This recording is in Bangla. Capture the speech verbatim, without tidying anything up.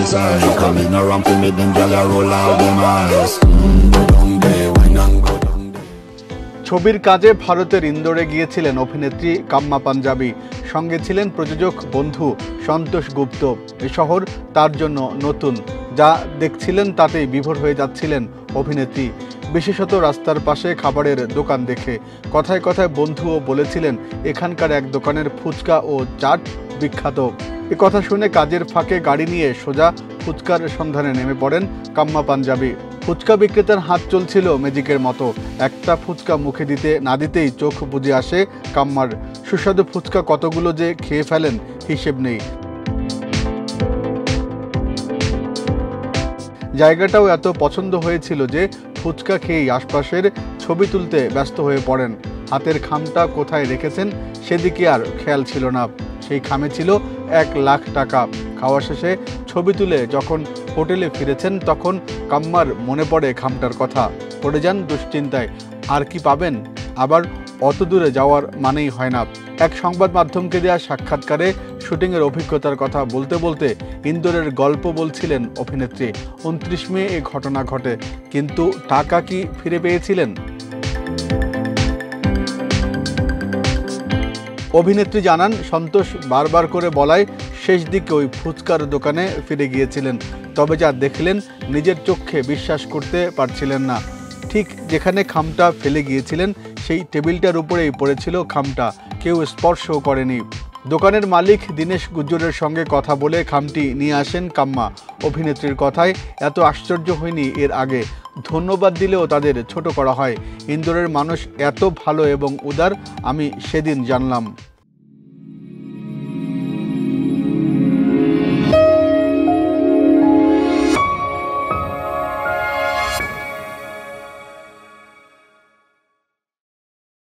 ছবির কাজে ভারতের ইন্দোরে গিয়েছিলেন অভিনেত্রী কাম্যা পাঞ্জাবি, সঙ্গে ছিলেন প্রযোজক বন্ধু সন্তোষ গুপ্ত। এ শহর তার জন্য নতুন, যা দেখছিলেন তাতেই বিভোর হয়ে যাচ্ছিলেন অভিনেত্রী, বিশেষত রাস্তার পাশে খাবারের দোকান দেখে। কথায় কথায় বন্ধুও বলেছিলেন এখানকার এক দোকানের ফুচকা ও চাট বিখ্যাত। এ কথা শুনে কাজের ফাঁকে গাড়ি নিয়ে সোজা ফুচকার সন্ধানে নেমে পড়েন কাম্যা পাঞ্জাবি। ফুচকা বিক্রেতার হাত চলছিল ম্যাজিকের মতো। একটা ফুচকা মুখে দিতে না দিতেই চোখ বুজে আসে কাম্যার। সুস্বাদু ফুচকা কতগুলো যে খেয়ে ফেলেন হিসেব নেই। জায়গাটাও এত পছন্দ হয়েছিল যে ফুচকা খেয়েই আশপাশের ছবি তুলতে ব্যস্ত হয়ে পড়েন। হাতের খামটা কোথায় রেখেছেন সেদিকে আর খেয়াল ছিল না। সেই খামে ছিল এক লাখ টাকা। খাওয়া শেষে ছবি তুলে যখন হোটেলে ফিরেছেন তখন কাম্যার মনে পড়ে খামটার কথা। পড়ে যান দুশ্চিন্তায়। আর কি পাবেন? আবার অত দূরে যাওয়ার মানেই হয় না। এক সংবাদ মাধ্যমকে দেওয়া সাক্ষাৎকারে শুটিংয়ের অভিজ্ঞতার কথা বলতে বলতে ইন্দোরের গল্প বলছিলেন অভিনেত্রী। উনত্রিশ মে এ ঘটনা ঘটে, কিন্তু টাকা কি ফিরে পেয়েছিলেন? অভিনেত্রী জানান, সন্তোষ বারবার করে বলায় শেষ দিকে ওই ফুচকার দোকানে ফিরে গিয়েছিলেন। তবে যা দেখলেন নিজের চোখে বিশ্বাস করতে পারছিলেন না। ঠিক যেখানে খামটা ফেলে গিয়েছিলেন সেই টেবিলটার উপরেই পড়েছিল খামটা, কেউ স্পর্শও করেনি। দোকানের মালিক দীনেশ গুজ্জরের সঙ্গে কথা বলে খামটি নিয়ে আসেন কাম্যা। অভিনেত্রীর কথায় এত আশ্চর্য হয়নি এর আগে। ধন্যবাদ দিলেও তাদের ছোট করা হয়। ইন্দোরের মানুষ এত ভালো এবং উদার আমি সেদিন জানলাম।